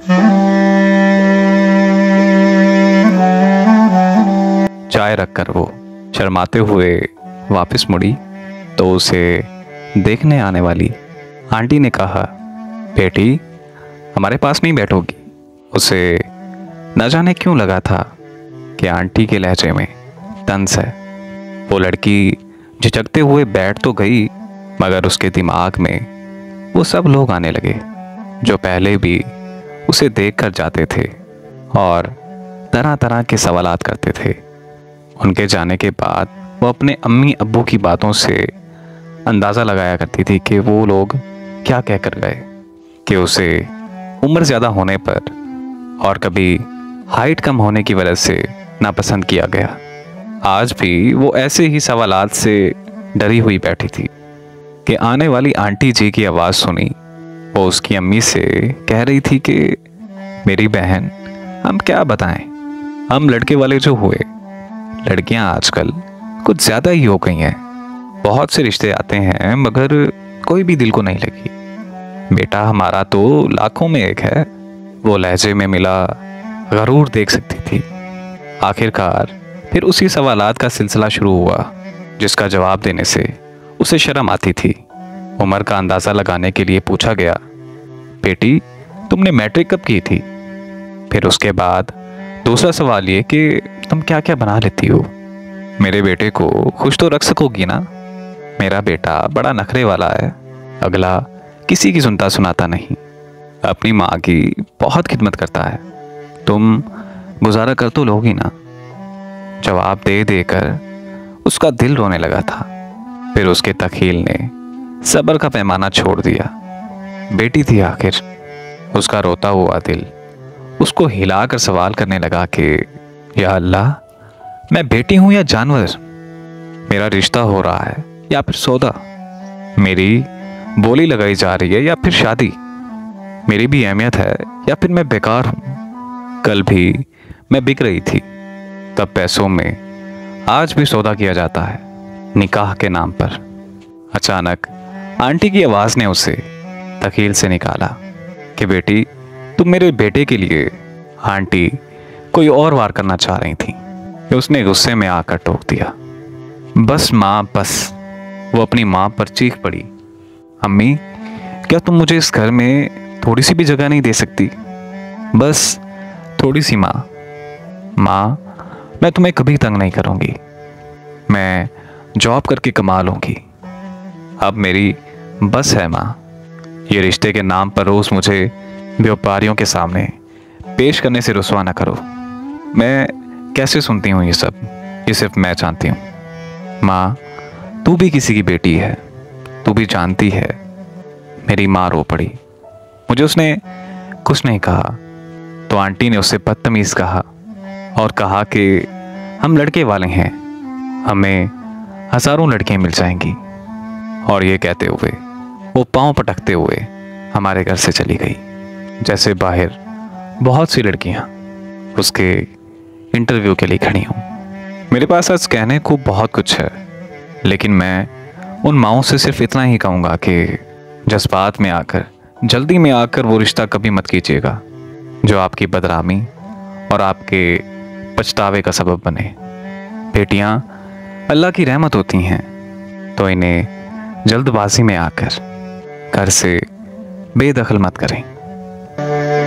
चाय रखकर वो शर्माते हुए वापस मुड़ी तो उसे देखने आने वाली आंटी ने कहा, बेटी हमारे पास नहीं बैठोगी। उसे न जाने क्यों लगा था कि आंटी के लहजे में तंज है। वो लड़की झिझकते हुए बैठ तो गई, मगर उसके दिमाग में वो सब लोग आने लगे जो पहले भी उसे देख कर जाते थे और तरह तरह के सवालात करते थे। उनके जाने के बाद वो अपने अम्मी अब्बू की बातों से अंदाज़ा लगाया करती थी कि वो लोग क्या कह कर गए कि उसे उम्र ज़्यादा होने पर और कभी हाइट कम होने की वजह से नापसंद किया गया। आज भी वो ऐसे ही सवालात से डरी हुई बैठी थी कि आने वाली आंटी जी की आवाज़ सुनी। वो उसकी अम्मी से कह रही थी कि मेरी बहन, हम क्या बताएं, हम लड़के वाले जो हुए, लड़कियां आजकल कुछ ज़्यादा ही हो गई हैं। बहुत से रिश्ते आते हैं मगर कोई भी दिल को नहीं लगी। बेटा हमारा तो लाखों में एक है। वो लहजे में मिला गरूर देख सकती थी। आखिरकार फिर उसी सवालात का सिलसिला शुरू हुआ जिसका जवाब देने से उसे शर्म आती थी। उम्र का अंदाज़ा लगाने के लिए पूछा गया, बेटी तुमने मैट्रिक कब की थी? फिर उसके बाद दूसरा सवाल ये कि तुम क्या क्या बना लेती हो? मेरे बेटे को खुश तो रख सकोगी ना? मेरा बेटा बड़ा नखरे वाला है, अगला किसी की सुनता सुनाता नहीं, अपनी माँ की बहुत खिदमत करता है। तुम गुजारा कर तो लोगी ना? जवाब दे देकर उसका दिल रोने लगा था। फिर उसके तखील ने सब्र का पैमाना छोड़ दिया। बेटी थी आखिर। उसका रोता हुआ दिल उसको हिलाकर सवाल करने लगा कि या अल्लाह, मैं बेटी हूं या जानवर? मेरा रिश्ता हो रहा है या फिर सौदा? मेरी बोली लगाई जा रही है या फिर शादी? मेरी भी अहमियत है या फिर मैं बेकार हूं? कल भी मैं बिक रही थी, तब पैसों में आज भी सौदा किया जाता है निकाह के नाम पर। अचानक आंटी की आवाज़ ने उसे तकील से निकाला कि बेटी तुम मेरे बेटे के लिए। आंटी कोई और वार करना चाह रही थी कि उसने गुस्से में आकर टोक दिया, बस माँ बस। वो अपनी माँ पर चीख पड़ी, अम्मी क्या तुम मुझे इस घर में थोड़ी सी भी जगह नहीं दे सकती? बस थोड़ी सी माँ। माँ मैं तुम्हें कभी तंग नहीं करूँगी, मैं जॉब करके कमा लूँगी। अब मेरी बस है माँ। ये रिश्ते के नाम पर रोज़ मुझे व्यापारियों के सामने पेश करने से रुसवा न करो। मैं कैसे सुनती हूँ ये सब, ये सिर्फ मैं जानती हूँ। माँ तू भी किसी की बेटी है, तू भी जानती है। मेरी माँ रो पड़ी। मुझे उसने कुछ नहीं कहा तो आंटी ने उससे बदतमीज़ कहा और कहा कि हम लड़के वाले हैं, हमें हज़ारों लड़कियाँ मिल जाएंगी। और ये कहते हुए वो पाँव पटकते हुए हमारे घर से चली गई, जैसे बाहर बहुत सी लड़कियाँ उसके इंटरव्यू के लिए खड़ी हों। मेरे पास आज कहने को बहुत कुछ है, लेकिन मैं उन माँओं से सिर्फ इतना ही कहूँगा कि जज्बात में आकर, जल्दी में आकर वो रिश्ता कभी मत कीजिएगा जो आपकी बदनामी और आपके पछतावे का सबब बने। बेटियाँ अल्लाह की रहमत होती हैं, तो इन्हें जल्दबाजी में आकर घर से बेदखल मत करें।